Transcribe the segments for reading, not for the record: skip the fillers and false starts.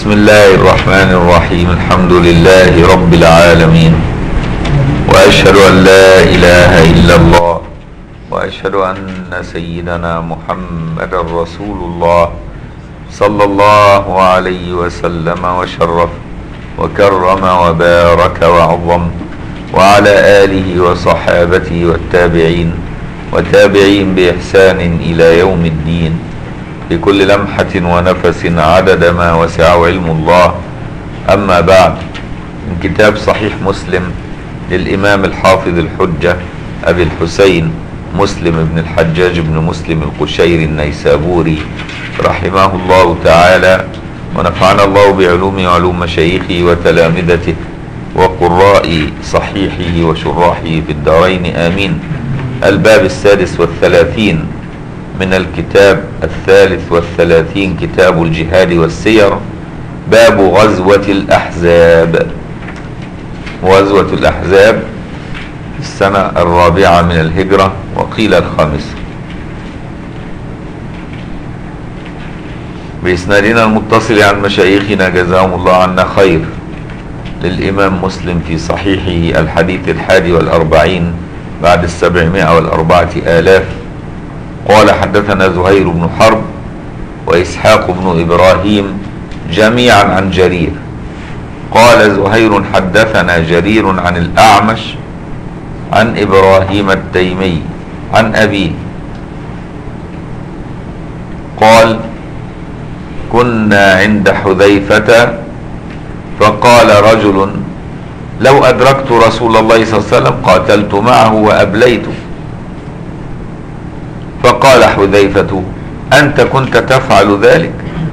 بسم الله الرحمن الرحيم. الحمد لله رب العالمين، وأشهد أن لا إله إلا الله، وأشهد أن سيدنا محمد رسول الله صلى الله عليه وسلم وشرف وكرم وبارك وعظم، وعلى آله وصحابته والتابعين وتابعين بإحسان إلى يوم الدين، بكل لمحة ونفس عدد ما وسع علم الله. أما بعد، من كتاب صحيح مسلم للإمام الحافظ الحجة أبي الحسين مسلم بن الحجاج بن مسلم القشيري النيسابوري رحمه الله تعالى، ونفعنا الله بعلومه وعلوم مشايخه وتلامذته وقراء صحيحه وشراحه في الدارين آمين. الباب 36 من الكتاب 33، كتاب الجهاد والسير، باب غزوة الأحزاب. غزوة الأحزاب السنة 4 من الهجرة، وقيل 5. بإسنادنا المتصل عن مشايخنا جزاهم الله عنا خير، للإمام مسلم في صحيحه الحديث 41 بعد 704,000. قال: حدثنا زهير بن حرب وإسحاق بن إبراهيم جميعا عن جرير. قال زهير: حدثنا جرير عن الأعمش عن إبراهيم التيمي عن أبيه قال: كنا عند حذيفة فقال رجل: لو أدركت رسول الله صلى الله عليه وسلم قاتلت معه وأبليته. فقال حذيفة: أنت كنت تفعل ذلك؟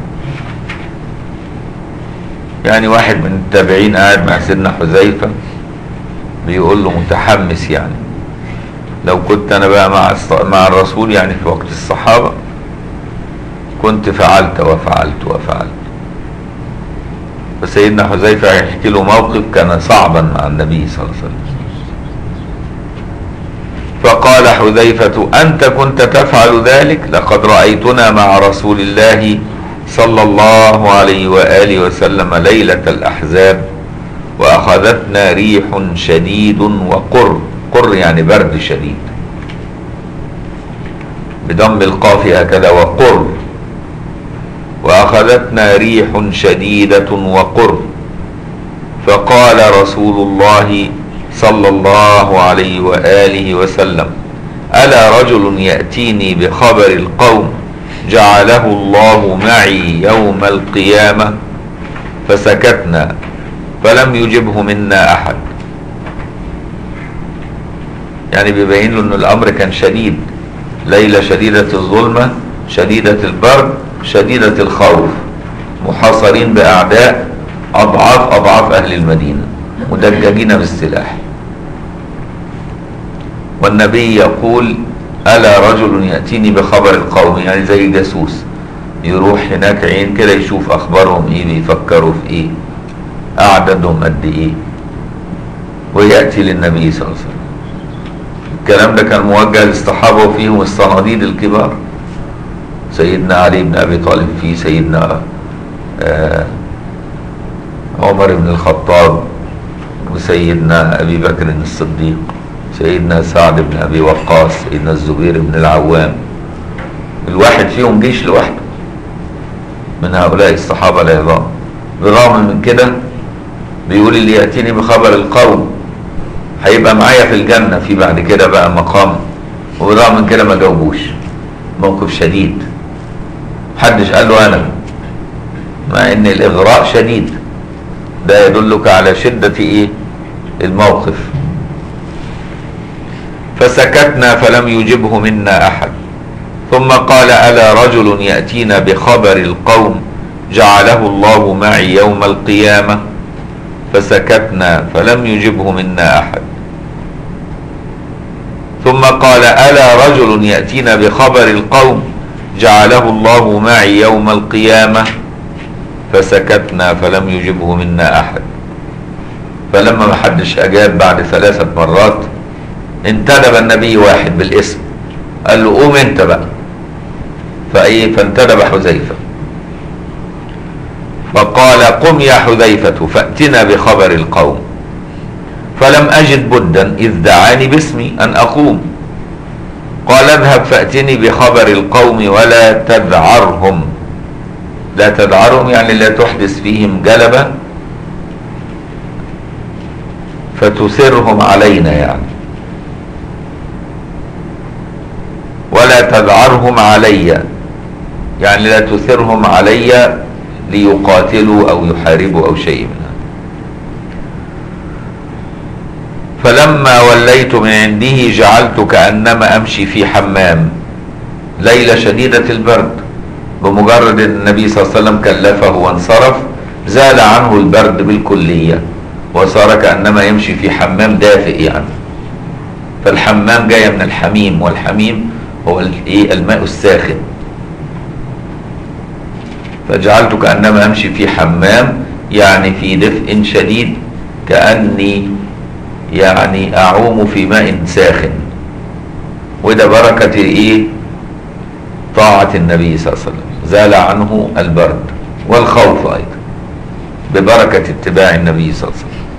يعني واحد من التابعين قاعد مع سيدنا حذيفة بيقول له متحمس، يعني لو كنت أنا بقى مع الرسول، يعني في وقت الصحابة، كنت فعلت وفعلت وفعلت. فسيدنا حذيفة يحكي له موقف كان صعبا مع النبي صلى الله عليه وسلم. فقال حذيفة: أنت كنت تفعل ذلك؟ لقد رأيتنا مع رسول الله صلى الله عليه وآله وسلم ليلة الأحزاب، وأخذتنا ريح شديد وقر، قر يعني برد شديد، بضم القاف هكذا، وقر. وأخذتنا ريح شديدة وقر. فقال رسول الله صلى الله عليه وآله وسلم: ألا رجل يأتيني بخبر القوم جعله الله معي يوم القيامة؟ فسكتنا فلم يجبه منا أحد. يعني بيبين له أن الأمر كان شديد، ليلة شديدة الظلمة، شديدة البرد، شديدة الخوف، محاصرين بأعداء أضعاف أهل المدينة، مدججين بالسلاح. والنبي يقول: ألا رجل يأتيني بخبر القوم، يعني زي جاسوس يروح هناك عين كده يشوف أخبارهم إيه، بيفكروا في إيه، أعدادهم قد إيه، ويأتي للنبي صلى الله عليه وسلم. الكلام ده كان موجه للصحابة، وفيهم الصناديد الكبار، سيدنا علي بن أبي طالب، فيه سيدنا عمر بن الخطاب، وسيدنا أبي بكر الصديق، سيدنا سعد بن أبي وقاص، سيدنا الزبير بن العوام. الواحد فيهم جيش لوحده من هؤلاء الصحابة العظام. بالرغم من كده بيقول: اللي يأتيني بخبر القوم هيبقى معايا في الجنة في بعد كده بقى مقام. وبالرغم من كده ما جاوبوش. موقف شديد، محدش قال له أنا، مع ان الإغراء شديد. ده يدلك على شدة ايه الموقف. فسكتنا فلم يجبه منا أحد. ثم قال: ألا رجل يأتينا بخبر القوم جعله الله معي يوم القيامة؟ فسكتنا فلم يجبه منا أحد. ثم قال: ألا رجل يأتينا بخبر القوم جعله الله معي يوم القيامة؟ فسكتنا فلم يجبه منا أحد. فلما ما حدش أجاب بعد 3 مرات، انتدب النبي واحد بالاسم، قال له: قوم انت بقى. فانتدب حذيفة فقال قم يا حذيفة فأتنا بخبر القوم. فلم أجد بدا إذ دعاني باسمي أن أقوم. قال اذهب فأتني بخبر القوم ولا تذعرهم. لا تذعرهم يعني لا تحدث فيهم جلبة فتثرهم علينا يعني، ولا تذعرهم علي يعني لا تثرهم علي ليقاتلوا أو يحاربوا أو شيء من هذا. فلما وليت من عنده جعلت كأنما أمشي في حمام ليلة شديدة البرد. بمجرد أن النبي صلى الله عليه وسلم كلفه وانصرف زال عنه البرد بالكلية وصار كأنما يمشي في حمام دافئ يعني. فالحمام جاية من الحميم، والحميم هو الماء الساخن. فجعلت كأنما أمشي في حمام يعني في دفء شديد، كأني يعني أعوم في ماء ساخن. وده بركة طاعة النبي صلى الله عليه وسلم، زال عنه البرد والخوف أيضا ببركة اتباع النبي صلى الله عليه وسلم.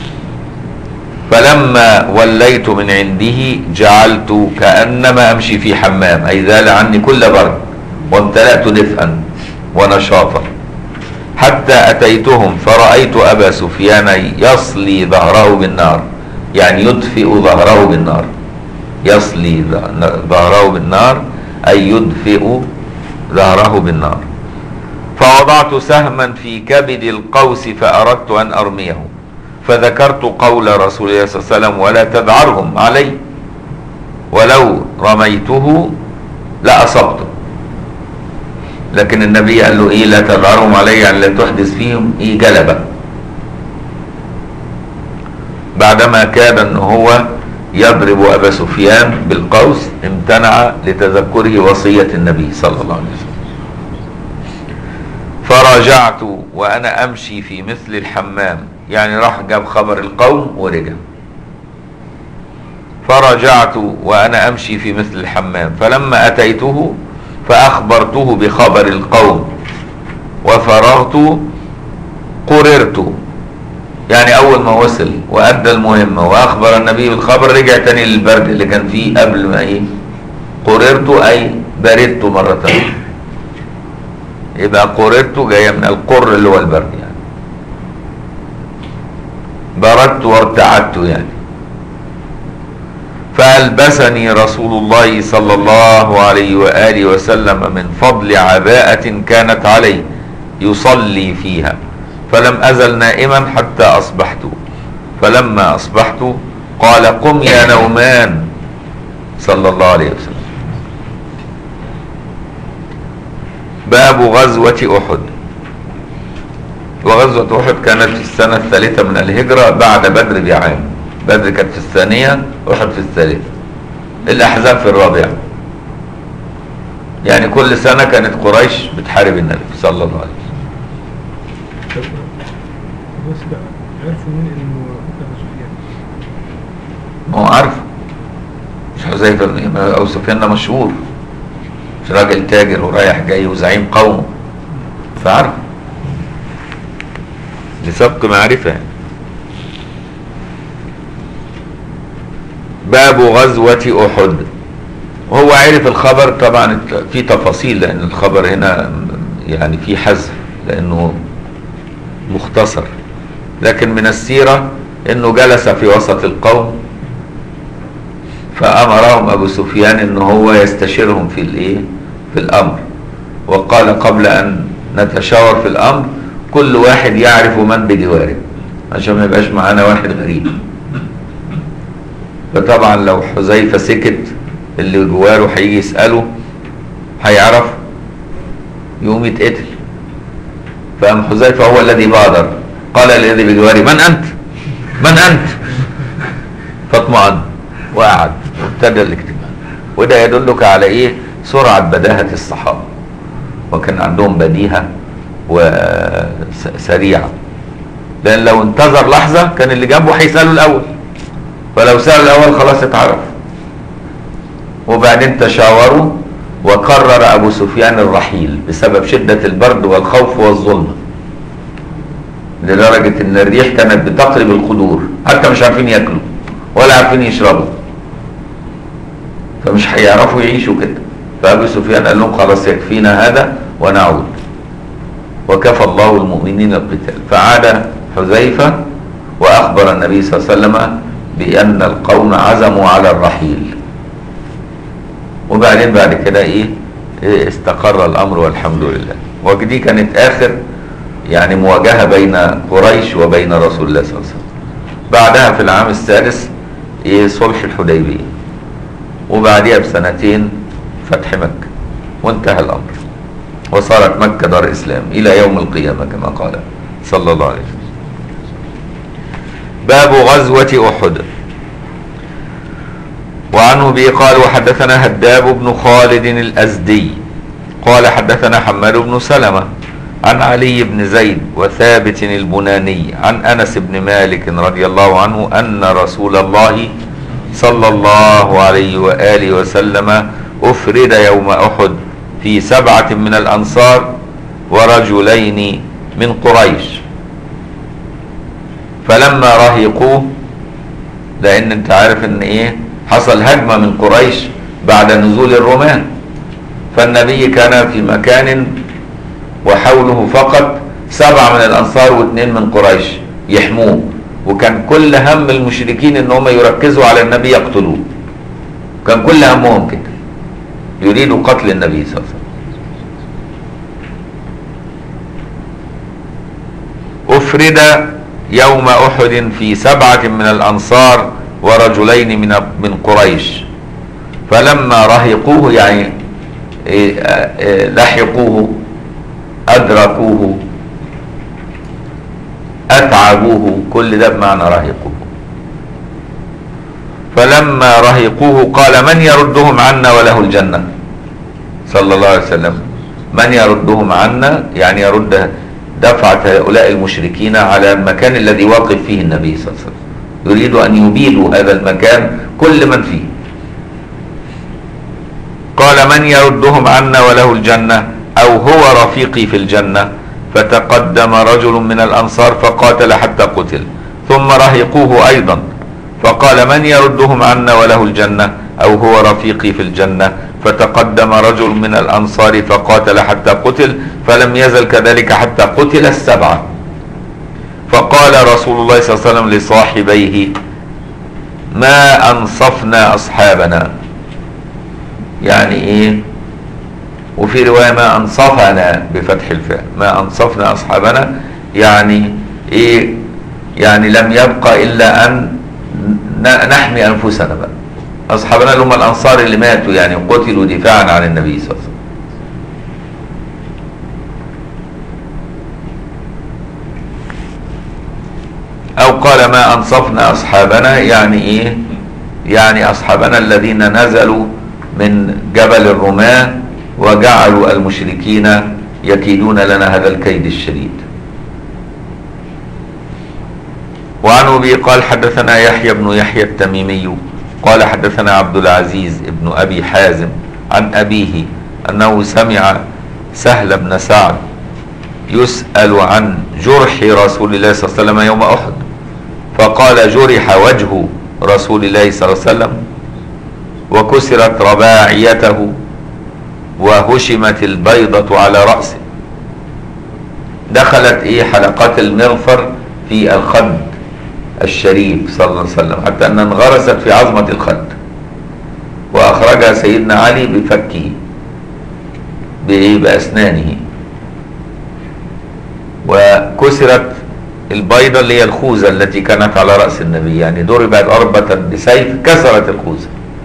فلما وليت من عنده جعلت كأنما أمشي في حمام، أي زال عني كل برد وامتلأت دفئا ونشاطا، حتى أتيتهم فرأيت أبا سفيان يصلي ظهره بالنار، يعني يدفئ ظهره بالنار. يصلي ظهره بالنار أي يدفئ ظهره بالنار. فوضعت سهما في كبد القوس فأردت أن أرميه، فذكرت قول رسول الله صلى الله عليه وسلم ولا تذعرهم علي، ولو رميته لأصبته. لكن النبي قال له لا تذعرهم علي يعني لا تحدث فيهم جلبة، بعدما كاد ان هو يضرب أبا سفيان بالقوس امتنع لتذكره وصية النبي صلى الله عليه وسلم. فرجعت وأنا أمشي في مثل الحمام، يعني راح جاب خبر القوم ورجع. فرجعت وأنا أمشي في مثل الحمام، فلما أتيته فأخبرته بخبر القوم وفرغت قررت، يعني أول ما وصل وأدى المهمة وأخبر النبي بالخبر رجع تاني للبرد اللي كان فيه قبل ما قررت أي بردت مرة ثانية. يبقى قررت جاية من القر اللي هو البرد يعني، بردت وارتعدت يعني. فألبسني رسول الله صلى الله عليه وآله وسلم من فضل عباءة كانت عليه يصلي فيها، فلم أزل نائما حتى أصبحت. فلما أصبحت قال قم يا نومان صلى الله عليه وسلم. باب غزوة أحد. وغزوة أحد كانت في السنة الثالثة من الهجرة بعد بدر بعام. بدر كانت في الثانية، أحد في الثالثة، الأحزاب في الرابعة. يعني كل سنة كانت قريش بتحارب النبي صلى الله عليه وسلم. بس بقى عرفوا مين انه ابو سفيان؟ ما هو عارف، مش حذيفة أبو سفيان ده مشهور، مش راجل تاجر ورايح جاي وزعيم قومه، فعارف لسبق معرفة يعني. باب غزوة أحد. وهو عرف الخبر طبعا في تفاصيل، لأن الخبر هنا يعني في حذف لأنه مختصر، لكن من السيرة أنه جلس في وسط القوم فأمرهم أبو سفيان أنه هو يستشيرهم في الأمر، وقال قبل أن نتشاور في الأمر كل واحد يعرف من بجواره عشان ما يبقاش معانا واحد غريب. فطبعا لو حذيفة سكت اللي جواره هيجي يسأله هيعرف يقوم يتقتل. فقام حذيفة هو الذي بادر قال الذي بجواري من أنت؟ من أنت؟ فاطمأن وقعد وابتدى الاجتماع. وده يدلك على سرعة بداهة الصحابة، وكان عندهم بديهة وسريعة، لأن لو انتظر لحظة كان اللي جنبه هيسأله الأول، فلو سأل الأول خلاص اتعرف. وبعدين تشاوروا وقرر أبو سفيان الرحيل بسبب شدة البرد والخوف والظلمة، لدرجة ان الريح كانت بتقلب القدور، حتى مش عارفين ياكلوا ولا عارفين يشربوا، فمش هيعرفوا يعيشوا كده. فأبو سفيان قال لهم خلاص يكفينا هذا ونعود، وكفى الله المؤمنين القتال. فعاد حذيفة وأخبر النبي صلى الله عليه وسلم بأن القوم عزموا على الرحيل. وبعدين بعد كده استقر الأمر والحمد لله. ودي كانت آخر يعني مواجهة بين قريش وبين رسول الله صلى الله عليه وسلم. بعدها في العام السادس صلح الحديبية، وبعدها بسنتين فتح مكة، وانتهى الأمر، وصارت مكة دار إسلام إلى يوم القيامة كما قال صلى الله عليه وسلم. باب غزوة أحد. وعنه به قال وحدثنا هداب بن خالد الأزدي قال حدثنا حماد بن سلمة عن علي بن زيد وثابت البناني عن أنس بن مالك رضي الله عنه أن رسول الله صلى الله عليه وآله وسلم أفرد يوم أحد في 7 من الأنصار ورجلين من قريش، فلما رهقوه، لأن انت عارف ان حصل هجمة من قريش بعد نزول الرومان، فالنبي كان في مكان وحوله فقط 7 من الأنصار و2 من قريش يحموه، وكان كل هم المشركين ان هم يركزوا على النبي يقتلوه، كان كل همهم كده يريدوا قتل النبي صلى الله عليه وسلم. أفرد يوم أحد في 7 من الأنصار ورجلين من قريش، فلما رهقوه يعني لحقوه أدركوه أتعبوه، كل ده بمعنى رهقوه. فلما رهقوه قال من يردهم عنا وله الجنة، صلى الله عليه وسلم. من يردهم عنا يعني يرد دفعة هؤلاء المشركين على المكان الذي واقف فيه النبي صلى الله عليه وسلم، يريد أن يبيدوا هذا المكان كل من فيه. قال من يردهم عنا وله الجنة أو هو رفيقي في الجنة، فتقدم رجل من الأنصار فقاتل حتى قتل، ثم رهقوه أيضا فقال من يردهم عنا وله الجنة أو هو رفيقي في الجنة، فتقدم رجل من الأنصار فقاتل حتى قتل، فلم يزل كذلك حتى قتل 7. فقال رسول الله صلى الله عليه وسلم لصاحبيه ما أنصفنا أصحابنا، يعني وفي رواية ما أنصفنا بفتح الفاء، ما أنصفنا أصحابنا يعني يعني لم يبقى إلا أن نحمي أنفسنا بقى، أصحابنا اللي هم الأنصار اللي ماتوا يعني قتلوا دفاعا عن النبي صلى الله عليه وسلم. أو قال ما أنصفنا أصحابنا يعني يعني أصحابنا الذين نزلوا من جبل الرماة وجعلوا المشركين يكيدون لنا هذا الكيد الشديد. وعن أبي قال حدثنا يحيى بن يحيى التميمي قال حدثنا عبد العزيز بن أبي حازم عن أبيه أنه سمع سهل بن سعد يسأل عن جرح رسول الله صلى الله عليه وسلم يوم أحد، فقال جرح وجه رسول الله صلى الله عليه وسلم وكسرت رباعيته وهشمت البيضة على رأسه، دخلت حلقات المغفر في الخد الشريف صلى الله عليه وسلم حتى أنها انغرست في عظمة الخد، وأخرجها سيدنا علي بفكه بأسنانه، وكسرت البيضة اللي هي الخوذة التي كانت على رأس النبي، يعني ضربت ضربة بسيف كسرت الخوذة،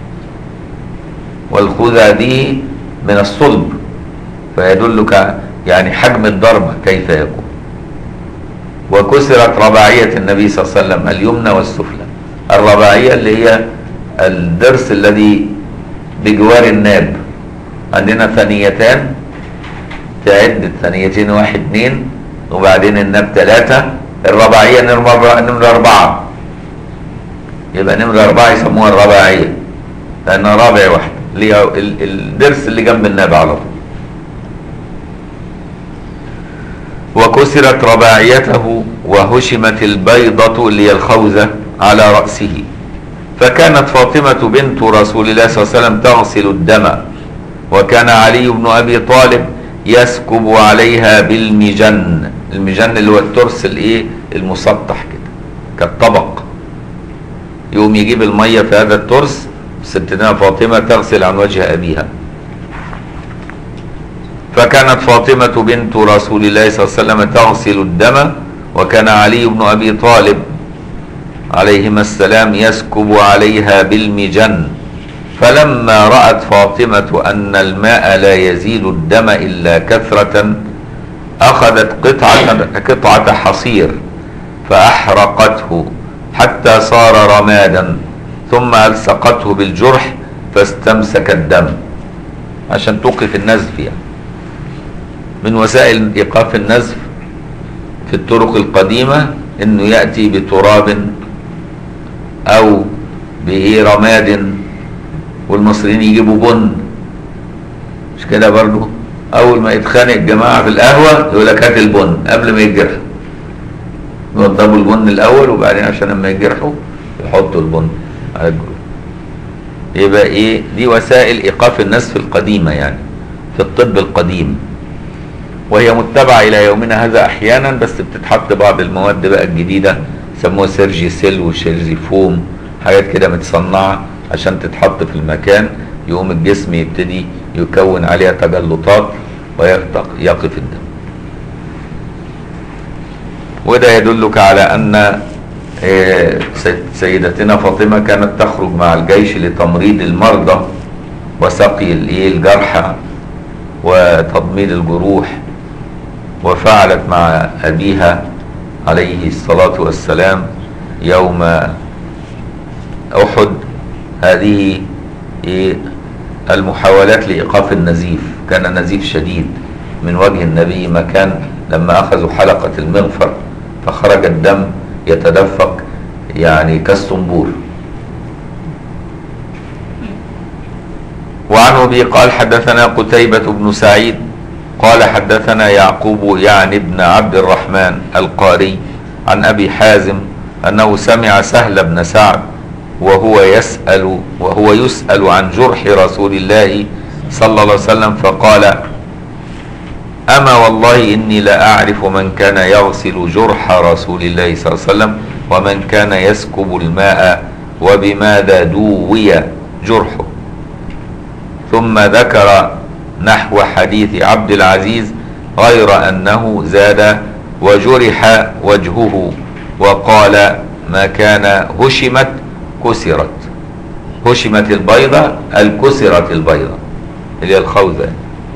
والخوذة دي من الصلب فيدلك يعني حجم الضربة كيف يكون. وكسرت رباعية النبي صلى الله عليه وسلم اليمنى والسفلى، الرباعية اللي هي الضرس الذي بجوار الناب، عندنا ثنيتان تعد الثنيتين 1 2 وبعدين الناب 3، الرباعية نمرة 4، يبقى نمرة 4 يسموها الرباعية لأنها رابع واحدة اللي هي الضرس اللي جنب الناب على طول. وكسرت رباعيته وهشمت البيضة اللي هي الخوذة على رأسه. فكانت فاطمة بنت رسول الله صلى الله عليه وسلم تغسل الدم، وكان علي بن أبي طالب يسكب عليها بالمجن. المجن اللي هو الترس الايه المسطح كده كالطبق، يقوم يجيب المية في هذا الترس. ستنا فاطمة تغسل عن وجه أبيها. فكانت فاطمة بنت رسول الله صلى الله عليه وسلم تغسل الدم، وكان علي بن أبي طالب عليهما السلام يسكب عليها بالمجن. فلما رأت فاطمة أن الماء لا يزيل الدم إلا كثرة أخذت قطعة حصير فأحرقته حتى صار رمادا، ثم ألصقته بالجرح فاستمسك الدم، عشان توقف النزف. يعني من وسائل إيقاف النزف في الطرق القديمة إنه يأتي بتراب أو برماد، والمصريين يجيبوا بن، مش كده برضو؟ أول ما يتخانق الجماعة في القهوة يقول لك هات البن قبل ما يتجرحوا، يوضبوا البن الأول وبعدين عشان لما يتجرحوا يحطوا البن على الجروح. يبقى إيه دي وسائل إيقاف النزف القديمة يعني في الطب القديم، وهي متبعة إلى يومنا هذا أحيانا، بس بتتحط بعض المواد بقى الجديدة سموها سيرجيسيل وشيرزيفوم، حاجات كده متصنعة عشان تتحط في المكان، يقوم الجسم يبتدي يكون عليها تجلطات ويقف الدم. وده يدلك على أن سيدتنا فاطمة كانت تخرج مع الجيش لتمريض المرضى وسقي الجرحى وتضميد الجروح، وفعلت مع أبيها عليه الصلاة والسلام يوم أحد هذه المحاولات لإيقاف النزيف. كان نزيف شديد من وجه النبي، مكان لما أخذوا حلقة المغفر فخرج الدم يتدفق يعني كالصنبور. وعن أبي قال حدثنا قتيبة بن سعيد قال حدثنا يعقوب يعني ابن عبد الرحمن القاري عن أبي حازم أنه سمع سهل بن سعد وهو يسأل عن جرح رسول الله صلى الله عليه وسلم فقال: أما والله إني لأعرف من كان يغسل جرح رسول الله صلى الله عليه وسلم ومن كان يسكب الماء وبماذا دوي جرحه. ثم ذكر نحو حديث عبد العزيز غير أنه زاد وجرح وجهه، وقال ما كان هشمت كسرت. هشمت البيضة الكسرت البيضة اللي هي الخوذة.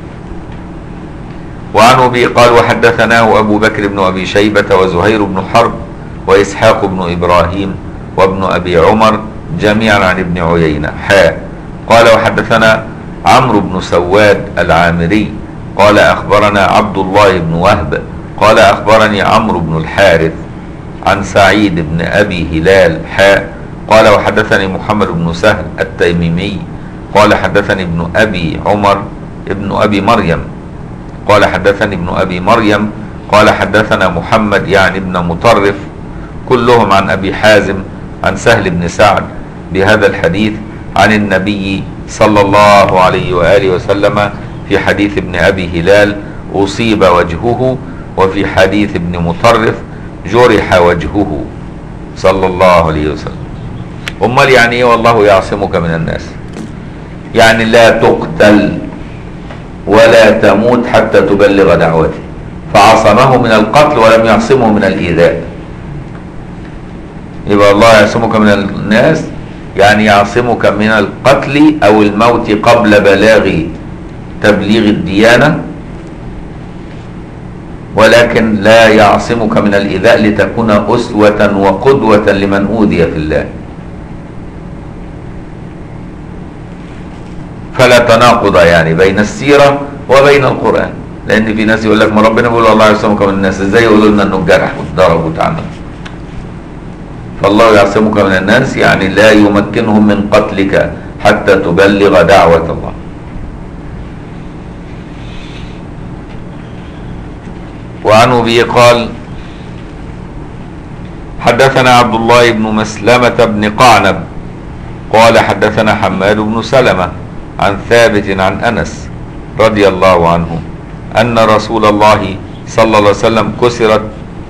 وعن أبي قال وحدثناه أبو بكر بن أبي شيبة وزهير بن حرب وإسحاق بن إبراهيم وابن أبي عمر جميعا عن ابن عيينة قال وحدثنا عمرو بن سواد العامري قال أخبرنا عبد الله بن وهب قال أخبرني عمرو بن الحارث عن سعيد بن أبي هلال قال وحدثني محمد بن سهل التيميمي قال حدثني ابن أبي عمر ابن أبي مريم قال حدثني ابن أبي مريم قال حدثنا محمد يعني ابن مطرف كلهم عن أبي حازم عن سهل بن سعد بهذا الحديث عن النبي صلى الله عليه وآله وسلم في حديث ابن أبي هلال أصيب وجهه، وفي حديث ابن مطرف جرح وجهه صلى الله عليه وسلم. أمال يعني إيه والله يعصمك من الناس؟ يعني لا تقتل ولا تموت حتى تبلغ دعوته، فعصمه من القتل ولم يعصمه من الإيذاء. يبقى الله يعصمك من الناس يعني يعصمك من القتل أو الموت قبل بلاغ تبليغ الديانة، ولكن لا يعصمك من الإيذاء لتكون أسوة وقدوة لمن أوذي في الله. فلا تناقض يعني بين السيرة وبين القرآن، لأن في ناس يقول لك ما ربنا بيقول الله يعصمك من الناس، ازاي يقولوا لنا انه اتجرح واتضرب واتعمل؟ فالله يعصمك من الناس يعني لا يمكنهم من قتلك حتى تبلغ دعوة الله. وعن أبي قال حدثنا عبد الله بن مسلمة بن قعنب قال حدثنا حماد بن سلمة عن ثابت عن أنس رضي الله عنه أن رسول الله صلى الله عليه وسلم كسرت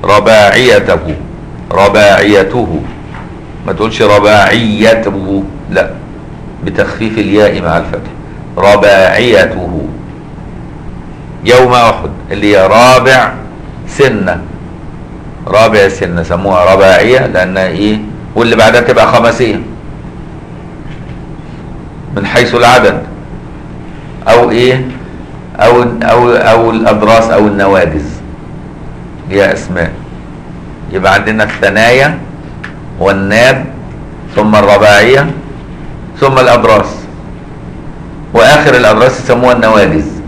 رباعيته ما تقولش رباعيته، لا، بتخفيف الياء مع الفتح، رباعيته يوم أحد، اللي هي رابع سنة سموها رباعية لأنها إيه، واللي بعدها تبقى خماسية من حيث العدد، أو إيه، أو الأضراس أو النواجز، هي أسماء. يبقى عندنا الثنايا والناب ثم الرباعية ثم الأضراس، وآخر الأضراس يسموها النواجز.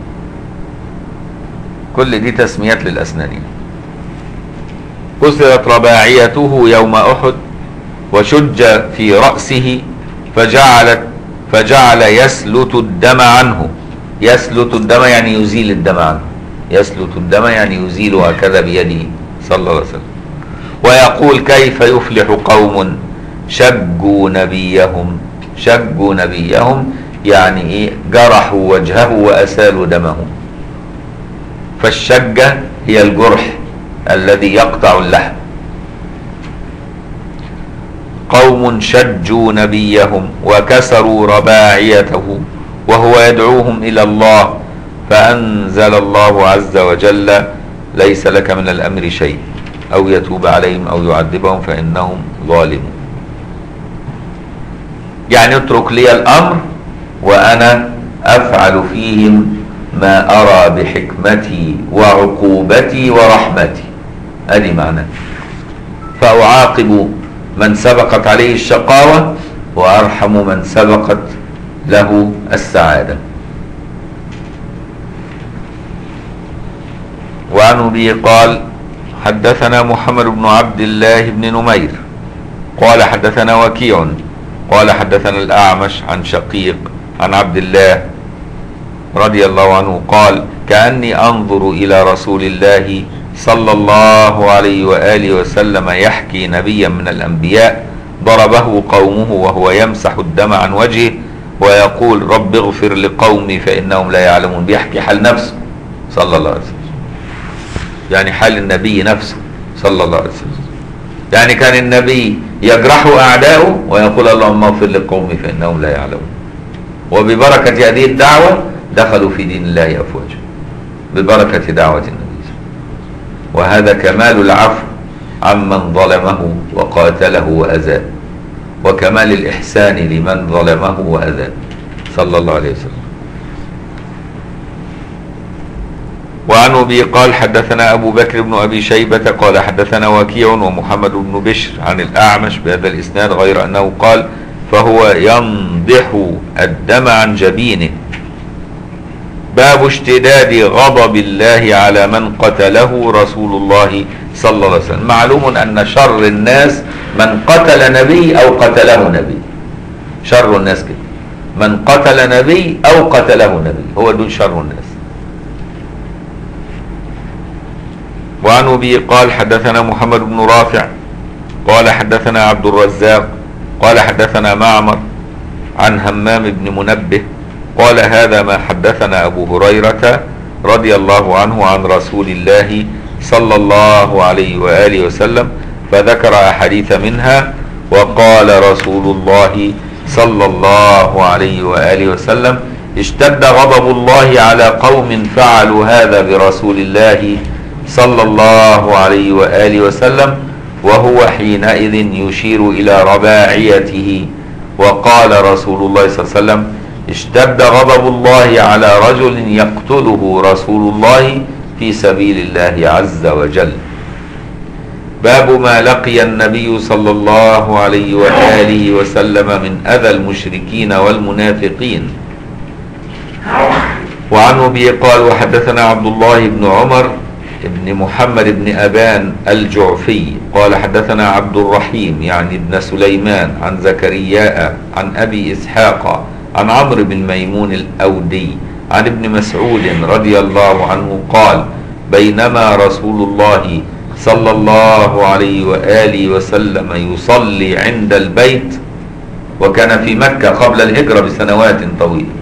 كل دي تسميات للأسنان. كسرت رباعيته يوم أحد وشج في رأسه فجعل يسلت الدم عنه. يسلت الدم يعني يزيل الدم عنه، يسلت الدم يعني يزيل هكذا بيده صلى الله عليه وسلم. ويقول كيف يفلح قوم شجوا نبيهم يعني ايه، جرحوا وجهه وأسالوا دمه. فالشجة هي الجرح الذي يقطع اللحم. قوم شجوا نبيهم وكسروا رباعيته وهو يدعوهم إلى الله، فأنزل الله عز وجل ليس لك من الأمر شيء أو يتوب عليهم أو يعذبهم فإنهم ظالمون. يعني اترك لي الأمر وأنا أفعل فيهم ما أرى بحكمتي وعقوبتي ورحمتي. هذه معناه. فأعاقب من سبقت عليه الشقاوة وأرحم من سبقت له السعادة. وعن أبي قال حدثنا محمد بن عبد الله بن نمير قال حدثنا وكيع قال حدثنا الأعمش عن شقيق عن عبد الله رضي الله عنه قال كأني أنظر إلى رسول الله صلى الله عليه وآله وسلم يحكي نبيا من الأنبياء ضربه قومه وهو يمسح الدم عن وجهه ويقول رب اغفر لقومي فإنهم لا يعلمون. بيحكي حال نفسه صلى الله عليه وسلم، يعني حال النبي نفسه صلى الله عليه وسلم. يعني كان النبي يجرح أعداؤه ويقول اللهم اغفر لقومي فإنهم لا يعلمون. وببركة هذه الدعوة دخلوا في دين الله أفواجا، ببركة دعوة النبي. وهذا كمال العفو عمن ظلمه وقاتله وأذاه، وكمال الإحسان لمن ظلمه وأذاه صلى الله عليه وسلم. وعن أبي قال حدثنا أبو بكر بن أبي شيبة قال حدثنا وكيع ومحمد بن بشر عن الأعمش بهذا الإسناد غير أنه قال فهو ينضح الدم عن جبينه. باب اشتداد غضب الله على من قتله رسول الله صلى الله عليه وسلم. معلوم أن شر الناس من قتل نبي أو قتله نبي. شر الناس كده من قتل نبي أو قتله نبي، هو دول شر الناس. وعن أبي قال حدثنا محمد بن رافع قال حدثنا عبد الرزاق قال حدثنا معمر عن همام بن منبه قال هذا ما حدثنا أبو هريرة رضي الله عنه عن رسول الله صلى الله عليه وآله وسلم، فذكر أحاديث منها وقال رسول الله صلى الله عليه وآله وسلم اشتد غضب الله على قوم فعلوا هذا برسول الله صلى الله عليه وآله وسلم، وهو حينئذ يشير إلى رباعيته. وقال رسول الله صلى الله عليه وسلم اشتد غضب الله على رجل يقتله رسول الله في سبيل الله عز وجل. باب ما لقي النبي صلى الله عليه وآله وسلم من أذى المشركين والمنافقين. وعن أبي قال وحدثنا عبد الله بن عمر ابن محمد بن أبان الجعفي قال حدثنا عبد الرحيم يعني ابن سليمان عن زكرياء عن أبي إسحاق عن عمرو بن ميمون الأودي عن ابن مسعود رضي الله عنه قال بينما رسول الله صلى الله عليه وآله وسلم يصلي عند البيت، وكان في مكة قبل الهجرة بسنوات طويلة.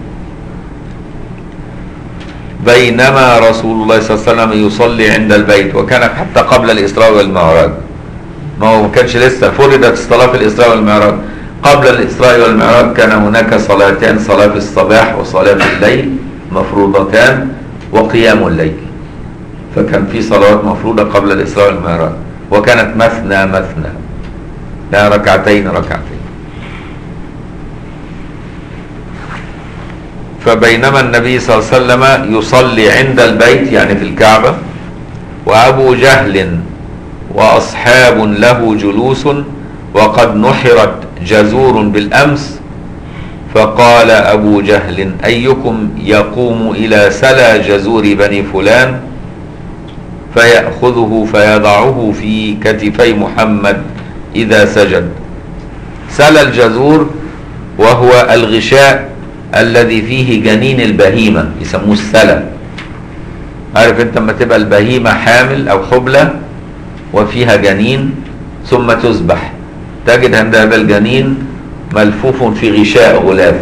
بينما رسول الله صلى الله عليه وسلم يصلي عند البيت، وكان حتى قبل الإسراء والمعراج، ما كانش لسه فرضت الصلاة في الإسراء والمعراج. قبل الإسراء والمعراج كان هناك صلاتان، صلاة في الصباح وصلاة في الليل مفروضتان، وقيام الليل. فكان في صلوات مفروضة قبل الإسراء والمعراج، وكانت مثنى مثنى، لا ركعتين ركعتين. فبينما النبي صلى الله عليه وسلم يصلي عند البيت يعني في الكعبة، وأبو جهل وأصحاب له جلوس، وقد نحرت جزور بالأمس، فقال أبو جهل: أيكم يقوم إلى سلى جزور بني فلان فيأخذه فيضعه في كتفي محمد إذا سجد. سلى الجزور وهو الغشاء الذي فيه جنين البهيمة، يسموه السلى. عارف انت لما تبقى البهيمة حامل او حبلى وفيها جنين ثم تذبح، تجد عند هذا الجنين ملفوف في غشاء غلاف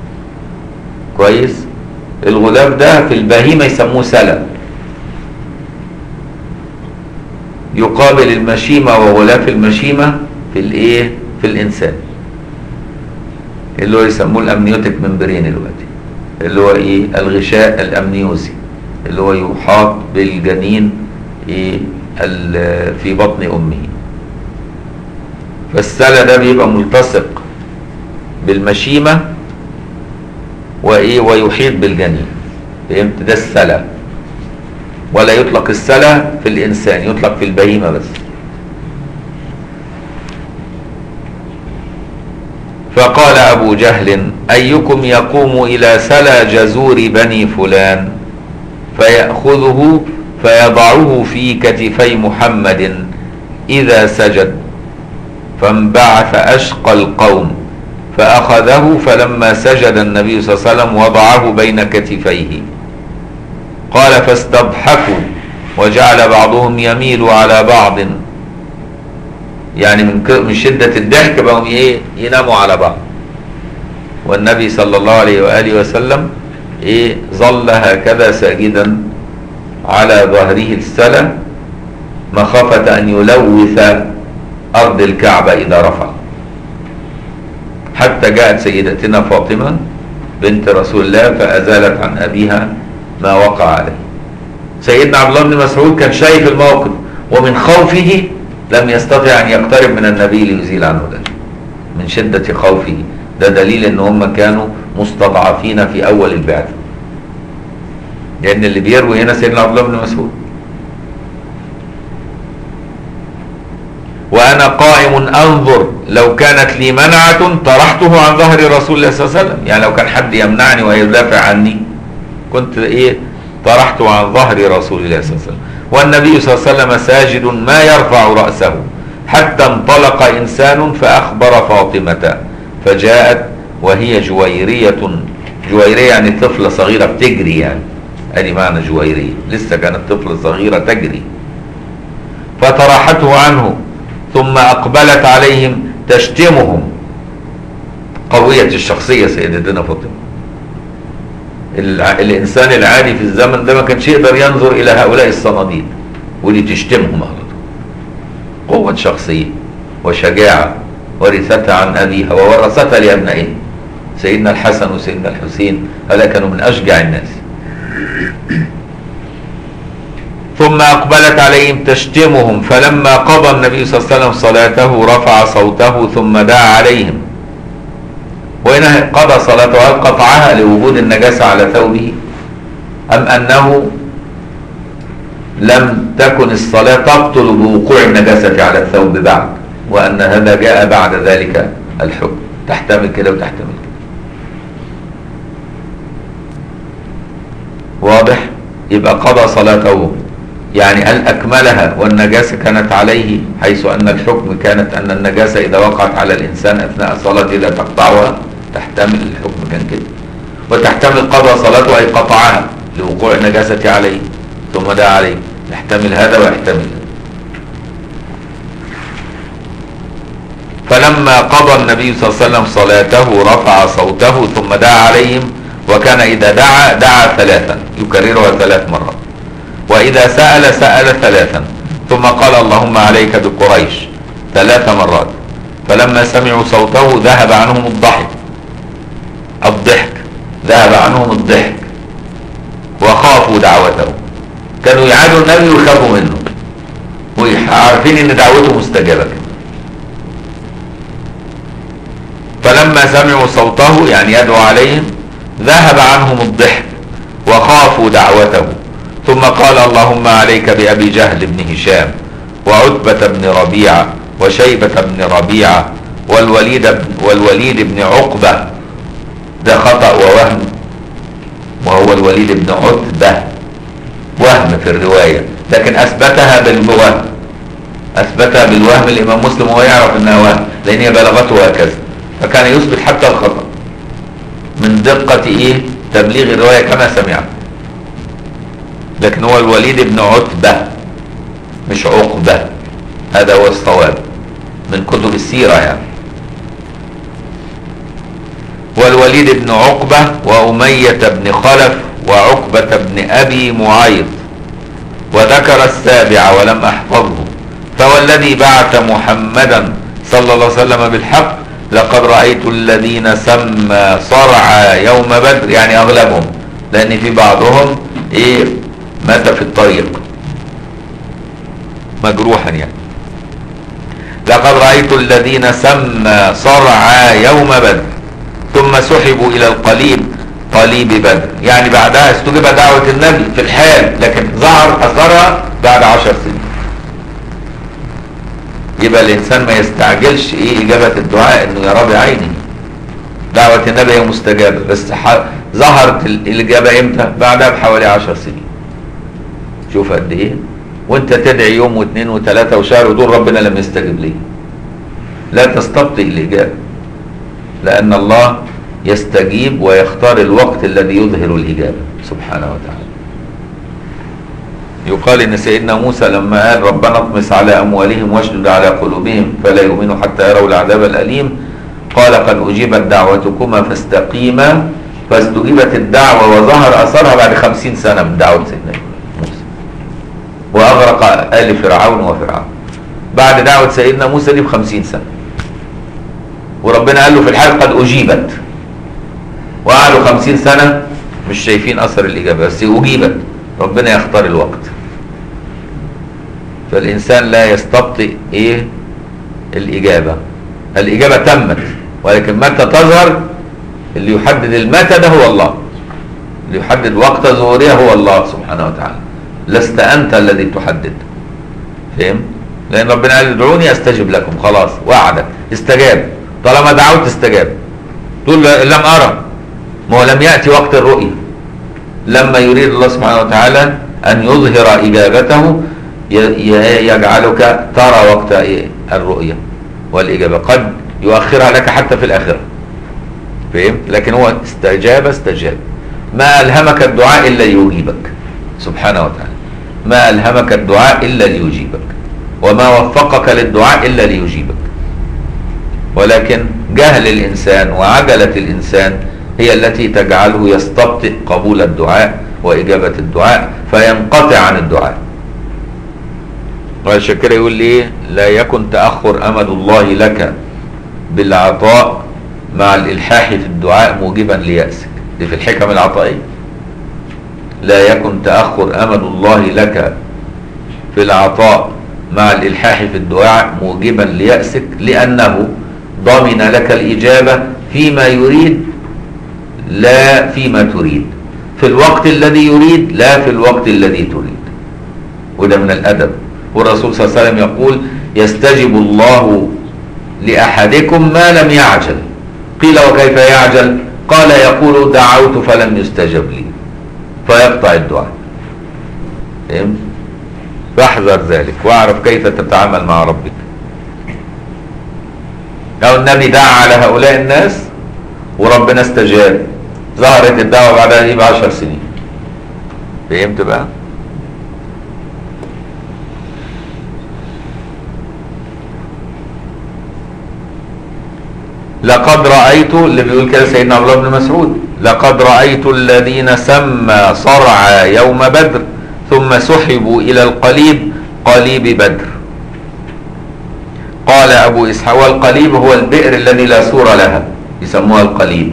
كويس. الغلاف ده في البهيمة يسموه سلى، يقابل المشيمة وغلاف المشيمة في الايه، في الانسان، اللي هو يسموه الامنيوتيك ممبرين دلوقتي، اللي هو ايه، الغشاء الامنيوزي اللي هو يحاط بالجنين ايه في بطن امه. فالسلى ده بيبقى ملتصق بالمشيمة وايه، ويحيط بالجنين. فهمت؟ ده السلى. ولا يطلق السلى في الانسان، يطلق في البهيمة بس. فقال أبو جهل: أيكم يقوم إلى سلى جزور بني فلان فيأخذه فيضعه في كتفي محمد إذا سجد؟ فانبعث أشقى القوم فأخذه، فلما سجد النبي صلى الله عليه وسلم وضعه بين كتفيه. قال: فاستضحكوا وجعل بعضهم يميل على بعض، يعني من شدة الضحك بقوا ايه، يناموا على بعض. والنبي صلى الله عليه وآله وسلم ايه، ظل هكذا ساجدا على ظهره السلى مخافة أن يلوث أرض الكعبة إذا رفع، حتى جاءت سيدتنا فاطمة بنت رسول الله فأزالت عن أبيها ما وقع عليه. سيدنا عبد الله بن مسعود كان شايف الموقف، ومن خوفه لم يستطع أن يقترب من النبي ليزيل عنه ذلك من شدة خوفه. ده دليل ان هم كانوا مستضعفين في اول البعثة، لان اللي بيروي هنا سيدنا عبد الله بن مسعود. وانا قائم انظر لو كانت لي منعة طرحته عن ظهر رسول الله صلى الله عليه وسلم، يعني لو كان حد يمنعني ويدافع عني كنت ايه، طرحته عن ظهر رسول الله صلى الله عليه وسلم. والنبي صلى الله عليه وسلم ساجد ما يرفع رأسه، حتى انطلق إنسان فأخبر فاطمة، فجاءت وهي جويرية. جويرية يعني طفلة صغيرة بتجري، يعني ادي معنى جويرية، لسه كانت طفلة صغيرة تجري. فطرحته عنه ثم أقبلت عليهم تشتمهم. قوية الشخصية سيدتنا فاطمة. الإنسان العادي في الزمن ده ما كانش يقدر ينظر إلى هؤلاء الصناديد، ودي تشتمهم على طول. قوة شخصية وشجاعة ورثتها عن أبيها وورثتها لأبنائها. سيدنا الحسن وسيدنا الحسين هؤلاء كانوا من أشجع الناس. ثم أقبلت عليهم تشتمهم، فلما قضى النبي صلى الله عليه وسلم صلاته رفع صوته ثم دعا عليهم. وهنا قضى صلاته، هل قطعها لوجود النجاسة على ثوبه، أم أنه لم تكن الصلاة تبطل بوقوع النجاسة على الثوب بعد، وأن هذا جاء بعد ذلك الحكم؟ تحتمل كده وتحتمل كده. واضح؟ يبقى قضى صلاته، يعني هل أكملها والنجاسة كانت عليه، حيث أن الحكم كانت أن النجاسة إذا وقعت على الإنسان أثناء الصلاة لا تقطعها، تحتمل الحكم كان كده. وتحتمل قضى صلاته أي قطعها لوقوع النجاسة عليه ثم دعا عليه. يحتمل هذا ويحتمل. فلما قضى النبي صلى الله عليه وسلم صلاته رفع صوته ثم دعا عليهم، وكان إذا دعا ثلاثا يكررها 3 مرات، وإذا سأل 3 ثم قال اللهم عليك بقريش 3 مرات. فلما سمعوا صوته ذهب عنهم الضحك ذهب عنهم الضحك وخافوا دعوته. كانوا يعادوا النبي ويخافوا منه وعارفين ان دعوته مستجابة. فلما سمعوا صوته يعني يدعو عليهم ذهب عنهم الضحك وخافوا دعوته، ثم قال اللهم عليك بأبي جهل بن هشام وعتبة بن ربيعة وشيبة بن ربيعة والوليد بن عقبة. ده خطأ ووهم، وهو الوليد بن عتبة، وهم في الرواية، لكن أثبتها بالوهم، أثبتها بالوهم الإمام مسلم وهو يعرف أنها وهم لأن هي بلغته هكذا، فكان يثبت حتى الخطأ من دقة تبليغ الرواية كما سمعت. لكن هو الوليد بن عتبة مش عقبة، هذا هو الصواب من كتب السيرة يعني. والوليد بن عقبة وأمية بن خلف وعقبة بن أبي معيط. وذكر السابع ولم أحفظه، فوالذي بعث محمدا صلى الله عليه وسلم بالحق لقد رأيت الذين سمى صرعى يوم بدر، يعني أغلبهم، لأن في بعضهم مات في الطريق مجروحا يعني. لقد رأيت الذين سمى صرعى يوم بدر ثم سحبوا إلى قليب بدر، يعني بعدها استجيب دعوة النبي في الحال، لكن ظهر أثرها بعد 10 سنين. يبقى الإنسان ما يستعجلش إجابة الدعاء إنه يرى بعينه. دعوة النبي هي مستجابة، بس ظهرت الإجابة إمتى؟ بعدها بحوالي 10 سنين. شوف قد إيه، وأنت تدعي يوم واثنين وثلاثة وشهر ودول ربنا لم يستجب ليه. لا تستبطئ الإجابة، لأن الله يستجيب ويختار الوقت الذي يظهر الإجابة سبحانه وتعالى. يقال إن سيدنا موسى لما قال ربنا اطمس على أموالهم واشدد على قلوبهم فلا يؤمنوا حتى يروا العذاب الأليم، قال قد أجيبت دعوتكما فاستقيما، فاستجيبت الدعوة وظهر أثرها بعد 50 سنة من دعوة سيدنا موسى، وأغرق آل فرعون وفرعون بعد دعوة سيدنا موسى دي ب50 سنة. وربنا قال له في الحال قد أجيبت، وقعدوا 50 سنة مش شايفين أثر الإجابة، بس أجيبت. ربنا يختار الوقت، فالإنسان لا يستبطئ الإجابة. الإجابة تمت، ولكن متى تظهر اللي يحدد المتى ده هو الله، اللي يحدد وقت ظهورها هو الله سبحانه وتعالى، لست أنت الذي تحدد. فهم؟ لأن ربنا قال ادعوني أستجب لكم، خلاص وعدك استجاب، طالما دعوت استجاب. تقول لم أرى، ما هو لم يأتي وقت الرؤية. لما يريد الله سبحانه وتعالى أن يظهر إجابته يجعلك ترى وقت الرؤية والإجابة، قد يؤخرها لك حتى في الآخرة. فهمت؟ لكن هو استجاب. ما ألهمك الدعاء إلا ليجيبك سبحانه وتعالى، ما ألهمك الدعاء إلا ليجيبك، وما وفقك للدعاء إلا ليجيبك. ولكن جهل الإنسان وعجلة الإنسان هي التي تجعله يستبطئ قبول الدعاء وإجابة الدعاء فينقطع عن الدعاء. وعشان كده يقول لي لا يكن تأخر أمد الله لك بالعطاء مع الإلحاح في الدعاء موجبا ليأسك. دي في الحكم العطائية. لا يكن تأخر أمد الله لك في العطاء مع الإلحاح في الدعاء موجبا ليأسك، لأنه ضمن لك الإجابة فيما يريد لا فيما تريد، في الوقت الذي يريد لا في الوقت الذي تريد. وده من الأدب. والرسول صلى الله عليه وسلم يقول يستجب الله لأحدكم ما لم يعجل. قيل وكيف يعجل؟ قال يقول دعوت فلم يستجب لي، فيقطع الدعاء. فهمت؟ فاحذر ذلك واعرف كيف تتعامل مع ربك. لو النبي دعا على هؤلاء الناس وربنا استجاب، ظهرت الدعوة بعدها ب10 سنين. فهمت بقى؟ لقد رأيت اللي بيقول كده سيدنا عبد الله بن مسعود، لقد رأيت الذين سمى صرعى يوم بدر ثم سحبوا إلى القليب، قليب بدر. قال أبو إسحاق: والقليب هو البئر الذي لا سور لها، يسموها القليب.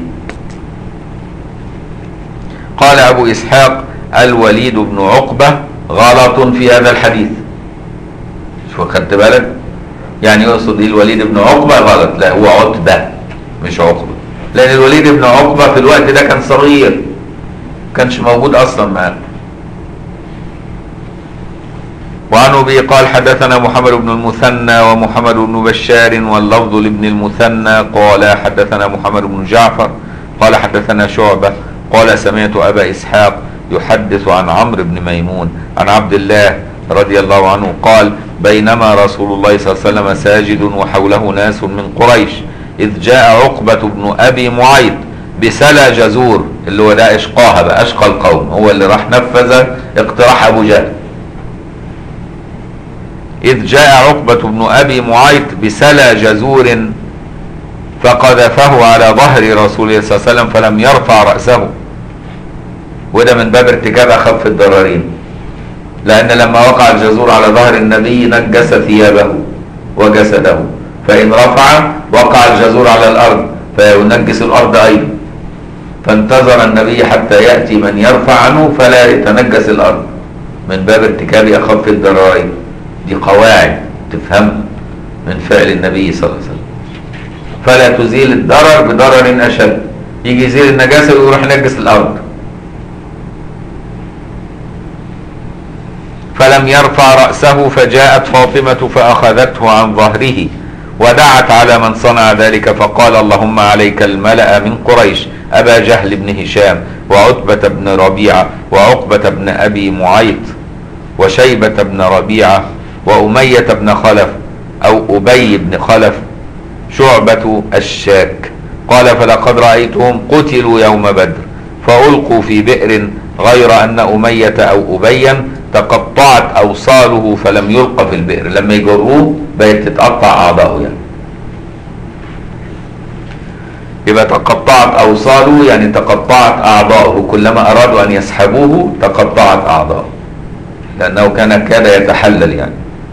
قال أبو إسحاق: الوليد بن عقبة غلط في هذا الحديث. شو خدت بالك؟ يعني يقصد ايه الوليد بن عقبة غلط؟ لا، هو عتبة مش عقبة، لأن الوليد بن عقبة في الوقت ده كان صغير، كانش موجود أصلا معاه. وعن أبي قال: حدثنا محمد بن المثنى ومحمد بن بشار واللفظ لابن المثنى قال حدثنا محمد بن جعفر قال حدثنا شعبة قال سمعت أبا إسحاق يحدث عن عمرو بن ميمون عن عبد الله رضي الله عنه قال: بينما رسول الله صلى الله عليه وسلم ساجد وحوله ناس من قريش إذ جاء عقبة بن أبي معيط بسلا جزور، اللي هو ده أشقاها بقى، أشقى القوم، هو اللي راح نفذ اقتراح أبو جهل. إذ جاء عقبة بن أبي معيط بسلا جزور فقذفه على ظهر رسول الله صلى الله عليه وسلم فلم يرفع رأسه، وده من باب ارتكاب أخف الضررين، لأن لما وقع الجزور على ظهر النبي نجس ثيابه وجسده، فإن رفع وقع الجزور على الأرض فينجس الأرض أيضا، فانتظر النبي حتى يأتي من يرفع عنه فلا يتنجس الأرض، من باب ارتكاب أخف الضررين. دي قواعد تفهم من فعل النبي صلى الله عليه وسلم. فلا تزيل الضرر بضرر أشد، يجي يزيل النجاسة ويروح ينجس الأرض. فلم يرفع رأسه فجاءت فاطمة فأخذته عن ظهره ودعت على من صنع ذلك فقال: اللهم عليك الملأ من قريش، أبا جهل بن هشام وعتبة بن ربيعة وعقبة بن أبي معيط وشيبة بن ربيعة وأمية بن خلف أو أبي بن خلف شعبة الشاك. قال: فلقد رأيتهم قتلوا يوم بدر فألقوا في بئر، غير أن أمية أو أبيا تقطعت أوصاله فلم يلقى في البئر، لما يجروه بقت تتقطع أعضاؤه، يعني يبقى تقطعت أوصاله يعني تقطعت أعضاؤه، كلما أرادوا أن يسحبوه تقطعت أعضاؤه، لأنه كان كاد يتحلل يعني.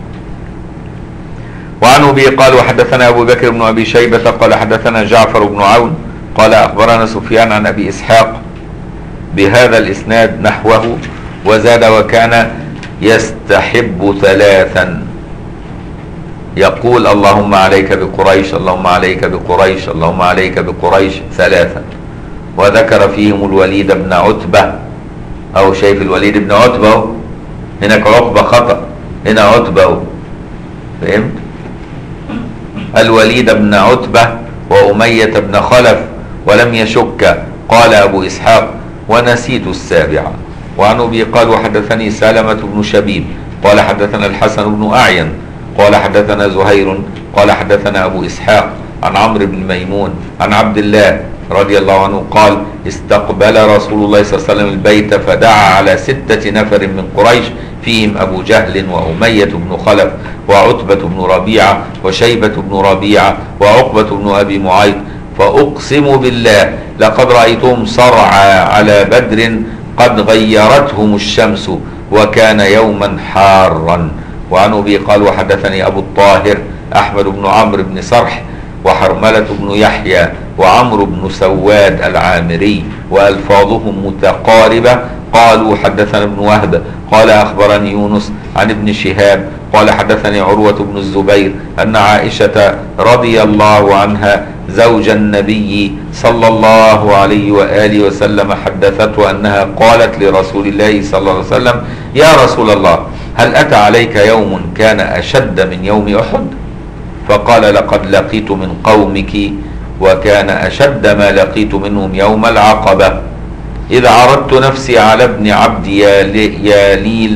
وعن أبي قال: وحدثنا أبو بكر بن أبي شيبة قال حدثنا جعفر بن عون قال أخبرنا سفيان عن أبي إسحاق بهذا الإسناد نحوه وزاد: وكان يستحب ثلاثا، يقول: اللهم عليك بقريش، اللهم عليك بقريش، اللهم عليك بقريش ثلاثا. وذكر فيهم الوليد بن عتبة، أو شايف الوليد بن عتبة، هناك عقبة خطأ، هنا عتبة، فهمت؟ الوليد بن عتبة وأمية بن خلف ولم يشك. قال أبو إسحاق: ونسيت السابعة. وعن أبي قال: وحدثني سلمة بن شبيب قال حدثنا الحسن بن أعين قال حدثنا زهير قال حدثنا أبو إسحاق عن عمرو بن ميمون عن عبد الله رضي الله عنه قال: استقبل رسول الله صلى الله عليه وسلم البيت فدعا على 6 نفر من قريش فيهم أبو جهل وأمية بن خلف وعتبة بن ربيعة وشيبة بن ربيعة وعقبة بن أبي معيط، فأقسم بالله لقد رأيتهم صرعى على بدر قد غيرتهم الشمس وكان يوما حارا. وعن أبي قال: وحدثني أبو الطاهر أحمد بن عمرو بن صرح وحرملة بن يحيى وعمرو بن سواد العامري وألفاظهم متقاربة قالوا: حدثنا ابن وهب قال أخبرني يونس عن ابن شهاب قال حدثني عروة بن الزبير أن عائشة رضي الله عنها زوج النبي صلى الله عليه وآله وسلم حدثته أنها قالت لرسول الله صلى الله عليه وسلم: يا رسول الله، هل أتى عليك يوم كان أشد من يوم أحد؟ فقال: لقد لقيت من قومك وكان أشد ما لقيت منهم يوم العقبة، إذ عرضت نفسي على ابن عبد ياليل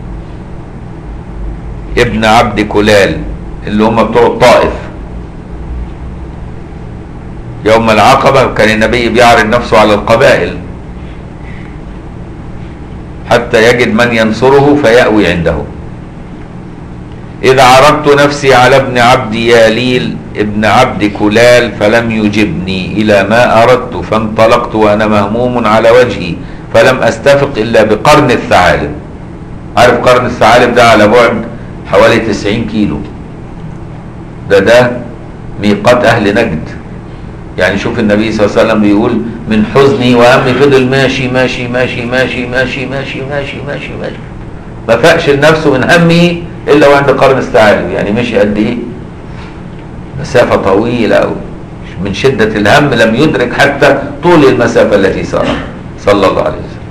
ابن عبد كلال، اللي هم بتوع الطائف. يوم العقبة كان النبي بيعرض نفسه على القبائل حتى يجد من ينصره فيأوي عنده. إذ عرضت نفسي على ابن عبد ياليل ابن عبد كلال فلم يجبني إلى ما أردت، فانطلقت وأنا مهموم على وجهي فلم أستفق إلا بقرن الثعالب. عارف قرن الثعالب ده على بعد حوالي 90 كيلو، ده ميقات أهل نجد. يعني شوف النبي صلى الله عليه وسلم بيقول من حزني وهمي فضل ماشي ماشي ماشي ماشي ماشي ماشي ماشي ماشي ماشي، ما فاقش لنفسه من همه إلا وعند قرن الثعالب. يعني مشي قد إيه؟ مسافة طويلة أوي، من شدة الهم لم يدرك حتى طول المسافة التي سارها صلى الله عليه وسلم.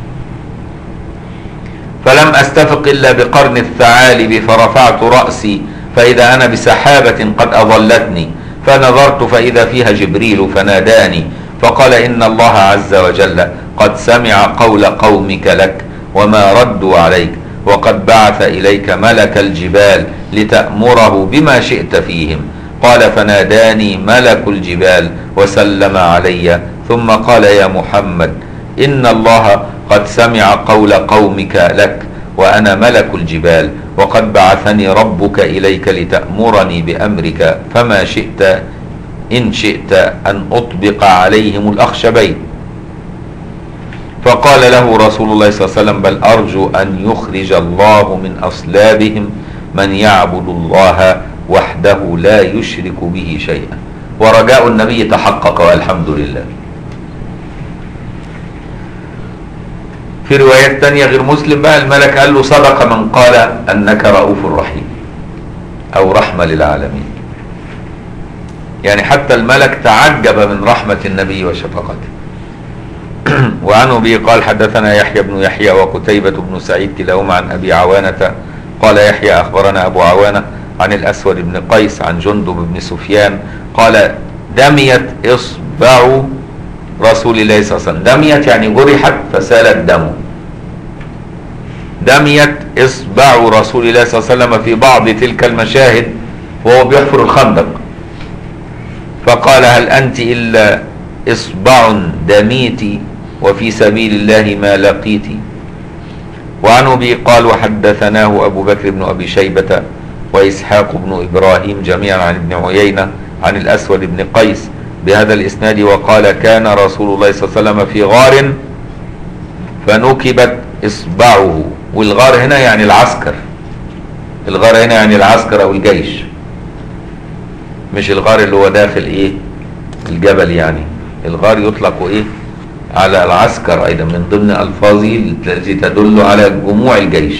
فلم أستفق إلا بقرن الثعالب فرفعت رأسي فإذا أنا بسحابة قد أظلتني، فنظرت فإذا فيها جبريل فناداني فقال إن الله عز وجل قد سمع قول قومك لك وما ردوا عليك، وقد بعث إليك ملك الجبال لتأمره بما شئت فيهم. قال فناداني ملك الجبال وسلم علي ثم قال يا محمد إن الله قد سمع قول قومك لك وأنا ملك الجبال، وقد بعثني ربك إليك لتأمرني بأمرك، فما شئت إن شئت أن أطبق عليهم الأخشبين. فقال له رسول الله صلى الله عليه وسلم بل أرجو أن يخرج الله من أصلابهم من يعبد الله وحده لا يشرك به شيئا. ورجاء النبي تحقق والحمد لله. في روايات تانية غير مسلم بقى الملك قال له صدق من قال أنك رؤوف رحيم أو رحمة للعالمين. يعني حتى الملك تعجب من رحمة النبي وشفقته. وعنه به قال حدثنا يحيى بن يحيى وقتيبة بن سعيد كلاهما عن أبي عوانة قال يحيى أخبرنا أبو عوانة عن الأسود بن قيس عن جندب بن سفيان قال دميت إصبع رسول الله صلى الله عليه وسلم. دميت يعني جرحت فسال الدم. دميت إصبع رسول الله صلى الله عليه وسلم في بعض تلك المشاهد وهو بيحفر الخندق، فقال هل أنت إلا إصبع دميت وفي سبيل الله ما لقيت. وعنه به قال وحدثناه أبو بكر بن أبي شيبة وإسحاق بن إبراهيم جميعا عن ابن عيينة عن الأسود بن قيس بهذا الإسناد وقال كان رسول الله صلى الله عليه وسلم في غار فنكبت إصبعه. والغار هنا يعني العسكر، الغار هنا يعني العسكر أو الجيش، مش الغار اللي هو داخل إيه الجبل. يعني الغار يطلق إيه على العسكر أيضا من ضمن ألفاظه التي تدل على جموع الجيش.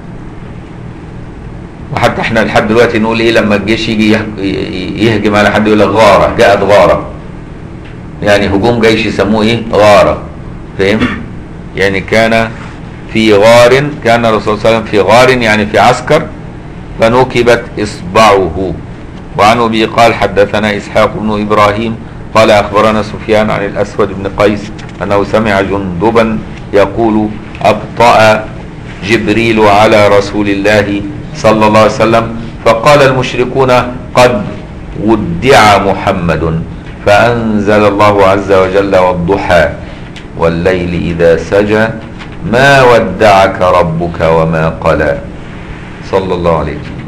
وحتى احنا لحد دلوقتي نقول ايه لما الجيش يجي يهجم على حد يقول لك غارة، جاءت غارة، يعني هجوم جيش يسموه ايه غارة، فاهم؟ يعني كان في غار، كان الرسول صلى الله عليه وسلم في غار يعني في عسكر فنكبت إصبعه. وعنه به قال حدثنا إسحاق بن إبراهيم قال أخبرنا سفيان عن الأسود بن قيس أنه سمع جندبا يقول أبطأ جبريل على رسول الله صلى الله عليه وسلم فقال المشركون قد ودع محمد، فأنزل الله عز وجل والضحى والليل إذا سجى ما ودعك ربك وما قلى صلى الله عليه وسلم.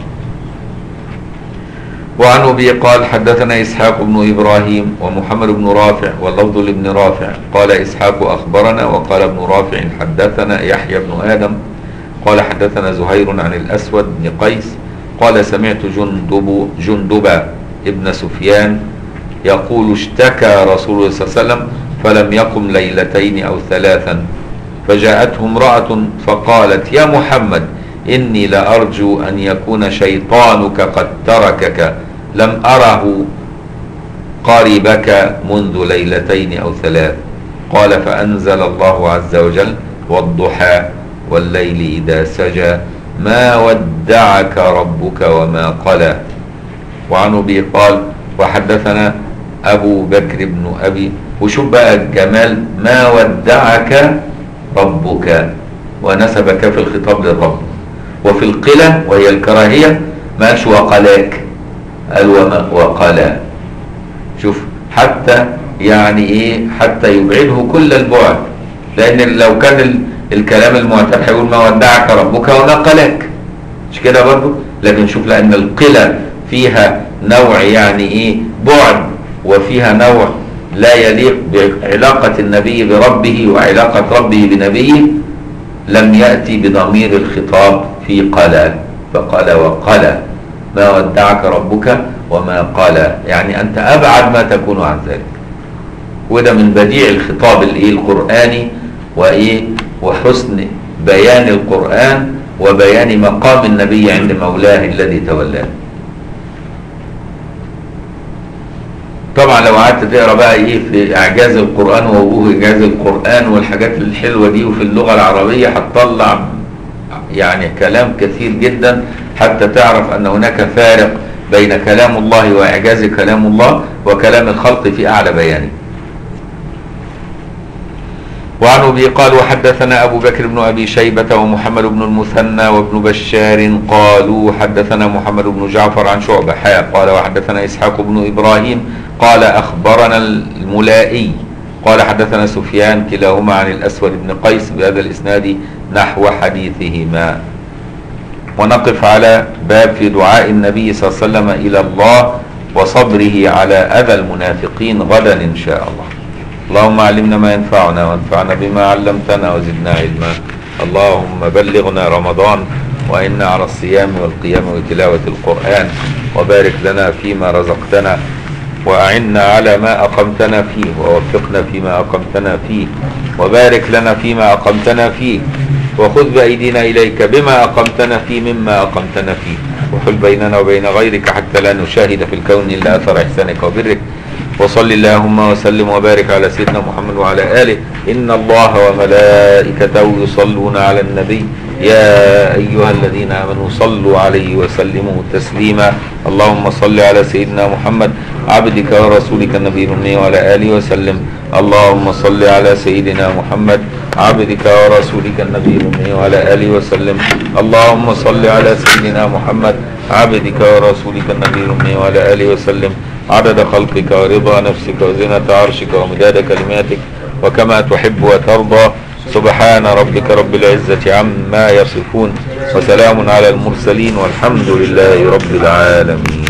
وعن أبي قال حدثنا إسحاق بن إبراهيم ومحمد بن رافع واللفظ لابن رافع قال إسحاق أخبرنا وقال ابن رافع حدثنا يحيى بن آدم قال حدثنا زهير عن الأسود بن قيس قال سمعت جندب ابن سفيان يقول اشتكى رسول الله صلى الله عليه وسلم فلم يقم ليلتين أو ثلاثا، فجاءته امرأة فقالت يا محمد إني لأرجو أن يكون شيطانك قد تركك، لم أره قربك منذ ليلتين أو ثلاث. قال فأنزل الله عز وجل والضحى والليل إذا سجى ما ودعك ربك وما قلى. وعن أبي قال وحدثنا أبو بكر بن أبي، وشوف بقى الجمال ما ودعك ربك ونسب كاف الخطاب للرب، وفي القلة وهي الكراهية ما قالش وقلاك، قال وقلا. شوف حتى يعني ايه حتى يبعده كل البعد، لان لو كان الكلام المعتاد هيقول ما ودعك ربك وما قلاك، مش كده برضو؟ لكن شوف، لأن القلة فيها نوع يعني إيه بعد، وفيها نوع لا يليق بعلاقة النبي بربه وعلاقة ربه بنبيه، لم يأتي بضمير الخطاب في قلى، فقال وقلى ما ودعك ربك وما قلى، يعني أنت أبعد ما تكون عن ذلك. وده من بديع الخطاب القرآني وحسن بيان القرآن وبيان مقام النبي عند مولاه الذي تولاه. طبعا لو قعدت تقرا بقى في اعجاز القرآن ووجوه اعجاز القرآن والحاجات الحلوه دي وفي اللغه العربيه، هتطلع يعني كلام كثير جدا حتى تعرف ان هناك فارق بين كلام الله واعجاز كلام الله وكلام الخلق في اعلى بيانه. وعن أبي قال وحدثنا أبو بكر بن أبي شيبة ومحمد بن المثنى وابن بشار قالوا حدثنا محمد بن جعفر عن شعبة قال وحدثنا إسحاق بن إبراهيم قال أخبرنا الملائي قال حدثنا سفيان كلاهما عن الأسود بن قيس بهذا الإسناد نحو حديثهما. ونقف على باب في دعاء النبي صلى الله عليه وسلم إلى الله وصبره على أذى المنافقين غدا إن شاء الله. اللهم علمنا ما ينفعنا وانفعنا بما علمتنا وزدنا علما. اللهم بلغنا رمضان وإنا على الصيام والقيام وتلاوة القرآن، وبارك لنا فيما رزقتنا وأعنا على ما أقمتنا فيه، ووفقنا فيما أقمتنا فيه، وبارك لنا فيما أقمتنا فيه، وخذ بأيدينا إليك بما أقمتنا فيه مما أقمتنا فيه، وحل بيننا وبين غيرك حتى لا نشاهد في الكون إلا أثر إحسانك وبرك. وصل اللهم وسلم وبارك على سيدنا محمد وعلى آله. إن الله وملائكته يصلون على النبي يا أيها الذين آمنوا صلوا عليه وسلموا تسليما. اللهم صل على سيدنا محمد عبدك ورسولك النبي الأمي وعلى آله وسلم. اللهم صل على سيدنا محمد عبدك ورسولك النبي الأمي وعلى آله وسلم. اللهم صل على سيدنا محمد عبدك ورسولك النبي الأمي وعلى آله وسلم عدد خلقك ورضا نفسك وزنة عرشك ومداد كلماتك وكما تحب وترضى. سبحان ربك رب العزة عما يصفون وسلام على المرسلين والحمد لله رب العالمين.